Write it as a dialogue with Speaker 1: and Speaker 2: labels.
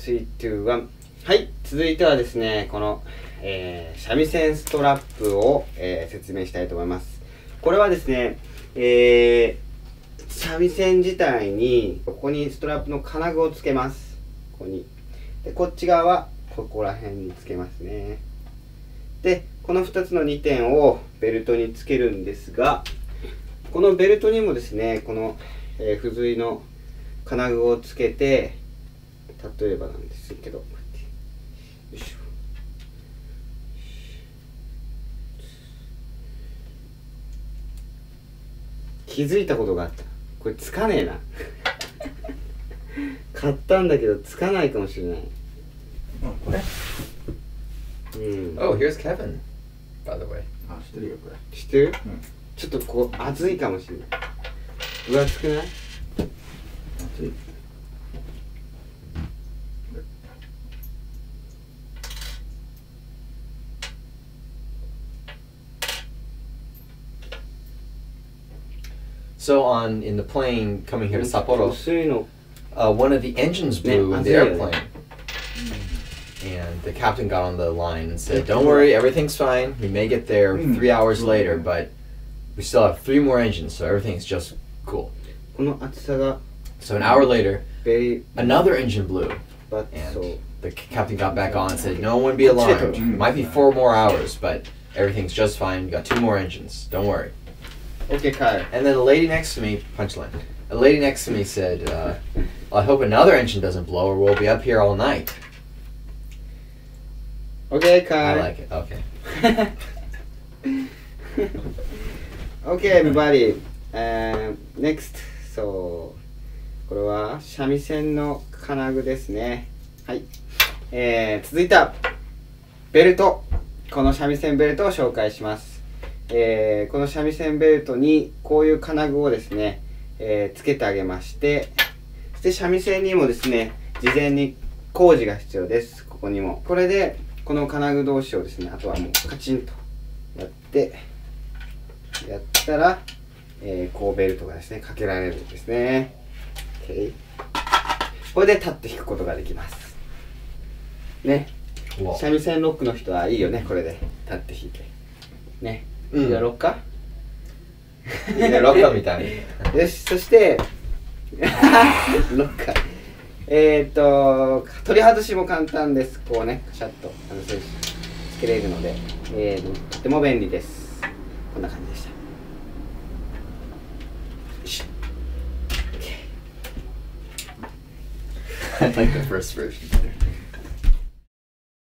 Speaker 1: 3、2、1。はい、続いてはですね、この、三味線ストラップを、説明したいと思います。これはですね、三味線自体にここにストラップの金具をつけます。ここに。でこっち側はここら辺につけますね。でこの2つの2点をベルトにつけるんですが、このベルトにもですね、この、付随の金具をつけて、例えばなんですけど、よいしょ、気づいたことがあった。これつかねえな買ったんだけどつかないかもしれない。
Speaker 2: これ
Speaker 1: Oh,
Speaker 2: here's Kevin, by the way.
Speaker 1: あ、知ってるよこれ。知ってる？ちょっとこう熱いかもしれない。分厚くない？熱い。
Speaker 2: So in the plane coming here to Sapporo,
Speaker 1: 薄いの。
Speaker 2: one of the engines blew in the airplane. And the captain got on the line and said, "Don't worry, everything's fine. We may get there 3 hours later, but we still have 3 more engines, so everything's just cool."
Speaker 1: この厚さが
Speaker 2: So an hour later,
Speaker 1: very
Speaker 2: another engine blew,
Speaker 1: but
Speaker 2: and
Speaker 1: so
Speaker 2: the captain got back on and said, "No one be alarmed. Might be 4 more hours, but everything's just fine. We got 2 more engines. Don't worry."
Speaker 1: OK 帰る。
Speaker 2: And then a lady next to me, punchline. A lady next to me said, "I hope another engine doesn't blow, or we'll be up here all night."
Speaker 1: OK 帰る。
Speaker 2: I like it. Okay.
Speaker 1: OK everybody、next。そうこれは三味線の金具ですね。はい、続いてはベルト。この三味線ベルトを紹介します。この三味線ベルトにこういう金具をですね、つけてあげまして、そして三味線にもですね、事前に工事が必要です。ここにもこれでこの金具同士をですね、あとはもうカチンとやったら、こうベルトがですねかけられるんですね。OK、 これで立って弾くことができますね。三味線ロックの人はいいよね、これで立って弾いてね。やろっか。
Speaker 2: やろっかみたいに。
Speaker 1: よし、そしてロッカー、取り外しも簡単です。こうね、カシャッとつけれるので、とても便利です。こんな感じでした。よし、
Speaker 2: I like the first version.